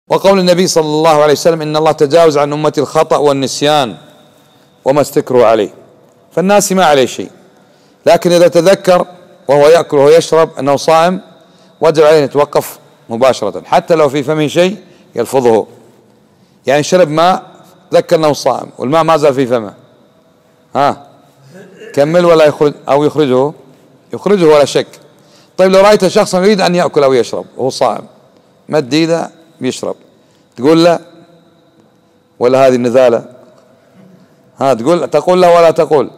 وقول النبي صلى الله عليه وسلم: إن الله تجاوز عن أمتي الخطأ والنسيان وما استكروا عليه. فالناس ما عليه شيء، لكن إذا تذكر وهو يأكل وهو يشرب أنه صائم وجب عليه أن يتوقف مباشرة، حتى لو في فمه شيء يلفظه. يعني شرب ماء تذكر أنه صائم والماء ما زال في فمه، كمل ولا يخرج أو يخرجه؟ يخرجه ولا شك. طيب لو رأيت شخصا يريد أن يأكل أو يشرب وهو صائم، مد إيده بيشرب، تقول له ولا هذه النذالة؟ تقول له ولا تقول؟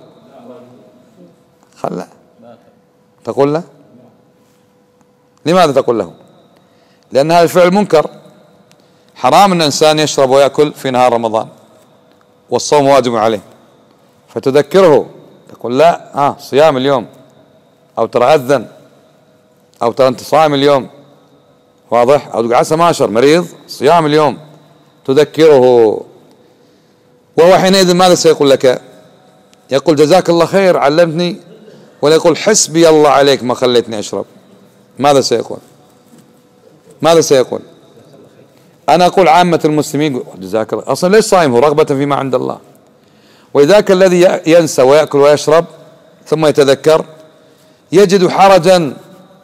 خله تقول له. لماذا تقول له؟ لأن هذا الفعل منكر، حرام أن الإنسان يشرب ويأكل في نهار رمضان والصوم واجب عليه، فتذكره تقول لا صيام اليوم، أو ترى أذن، أو ترى أنت صائم اليوم، واضح؟ أو تقول عسى ما أشر مريض صيام اليوم، تذكره. وهو حينئذ ماذا سيقول لك؟ يقول جزاك الله خير علمتني، ولا يقول حسبي الله عليك ما خليتني أشرب؟ ماذا سيقول؟ ماذا سيقول؟ أنا أقول عامة المسلمين جزاك الله، أصلا ليش صائم؟ هو رغبة فيما عند الله. وذاك الذي ينسى ويأكل ويشرب ثم يتذكر يجد حرجا،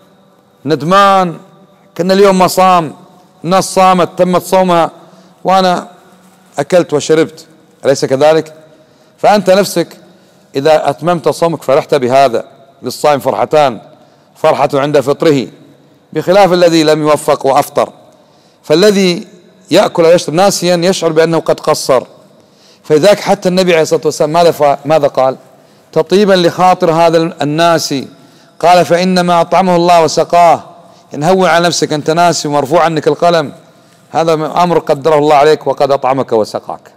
ندمان، كأن اليوم ما صام، الناس صامت تمت صومها وأنا أكلت وشربت، أليس كذلك؟ فأنت نفسك إذا أتممت صومك فرحت بهذا. للصائم فرحتان: فرحة عند فطره بخلاف الذي لم يوفق وأفطر. فالذي يأكل ويشرب ناسيا يشعر بأنه قد قصر، فلذلك حتى النبي عليه الصلاة والسلام ماذا قال؟ تطيبا لخاطر هذا الناسي قال: فإنما أطعمه الله وسقاه. نهون على نفسك، أنت ناسي ومرفوع عنك القلم، هذا أمر قدره الله عليك وقد أطعمك وسقاك.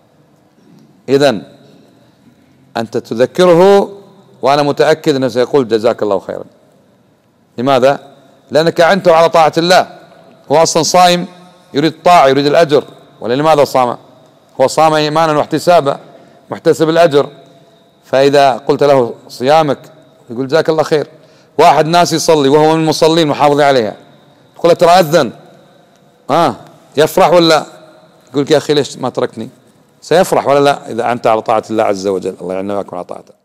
إذن أنت تذكره، وأنا متأكد أنه سيقول جزاك الله خيرا. لماذا؟ لأنك أعنته على طاعة الله. هو أصلا صائم يريد الطاعة، يريد الأجر، ولا لماذا صام؟ هو صام إيمانا واحتسابا، محتسب الأجر. فإذا قلت له صيامك يقول جزاك الله خير. واحد ناس يصلي وهو من المصلين محافظ عليها، تقول له ترى أذن، يفرح ولا يقول لك يا أخي ليش ما تركني؟ سيفرح ولا لا؟ إذا أنت على طاعة الله عز وجل. الله يعيننا وياكم على طاعته.